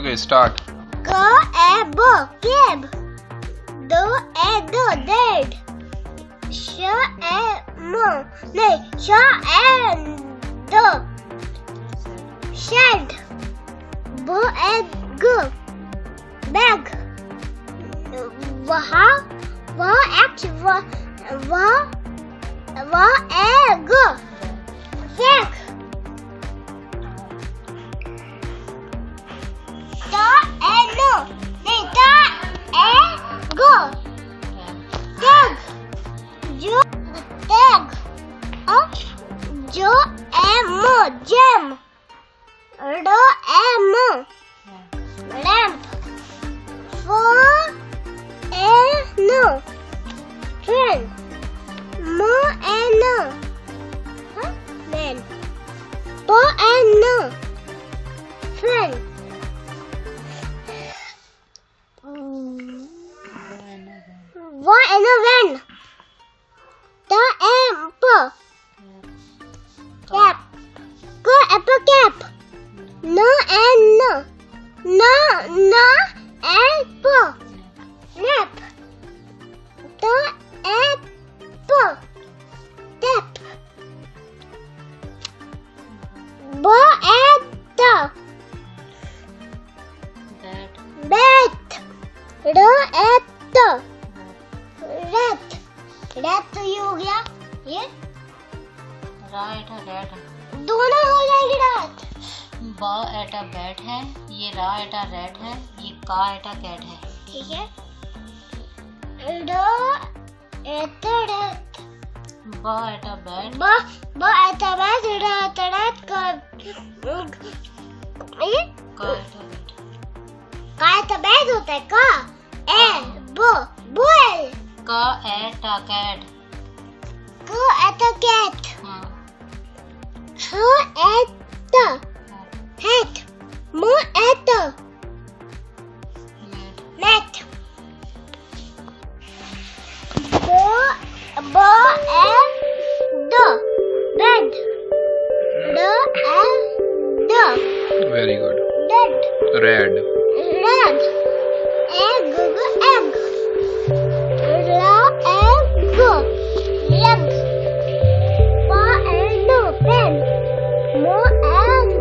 Okay, start. Cab. Do dead. Shed. Bag. Egg. Sack. Jam. Lamp. Train. Man. Friend. Van. The amp. Cap. Apple cap. No apple. Nap. The apple. Tap. Rat तो ये हो गया, ये right है red दोनों हो जाएगी रात। बा एटा बैट है, ये रा एटा रेड है, ये का एटा कैट है। ठीक है। ड एटा रेड बा एटा बैट बा एटा बैट रा एटा रेड का ये का एटा बैट होता है का ए बो बुल का एटा कैट का एटा कैट हाँ एटा hat mo Etah mat bo and bed Very good. dead Red. egg lamp pa and pen mo and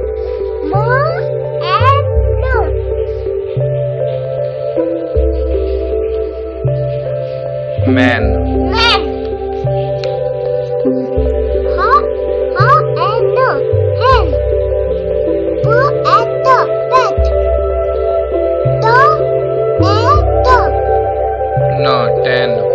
Man. How and hen. Poo at the pet. No, 10.